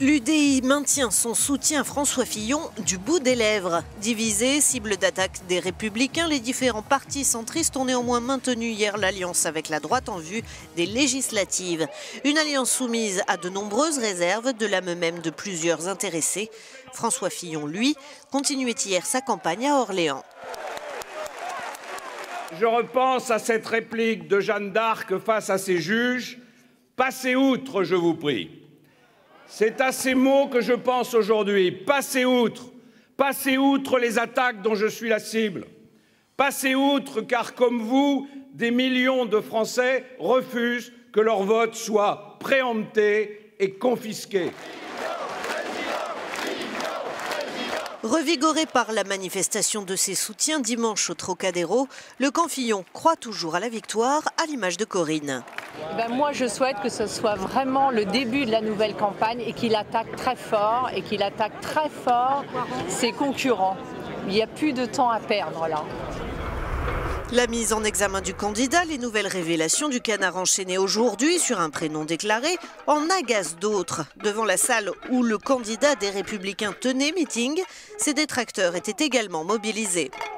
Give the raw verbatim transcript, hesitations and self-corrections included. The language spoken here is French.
L'U D I maintient son soutien à François Fillon du bout des lèvres. Divisé, cible d'attaque des Républicains, les différents partis centristes ont néanmoins maintenu hier l'alliance avec la droite en vue des législatives. Une alliance soumise à de nombreuses réserves, de l'âme même de plusieurs intéressés. François Fillon, lui, continuait hier sa campagne à Orléans. Je repense à cette réplique de Jeanne d'Arc face à ses juges. « Passez outre, je vous prie ». C'est à ces mots que je pense aujourd'hui. Passez outre, passez outre les attaques dont je suis la cible. Passez outre car, comme vous, des millions de Français refusent que leur vote soit préempté et confisqué. Revigoré par la manifestation de ses soutiens dimanche au Trocadéro, le camp Fillon croit toujours à la victoire, à l'image de Corinne. Ben moi, je souhaite que ce soit vraiment le début de la nouvelle campagne et qu'il attaque très fort et qu'il attaque très fort ses concurrents. Il n'y a plus de temps à perdre là. La mise en examen du candidat, les nouvelles révélations du canard enchaîné aujourd'hui sur un prénom déclaré en agacent d'autres. Devant la salle où le candidat des Républicains tenait meeting, ses détracteurs étaient également mobilisés.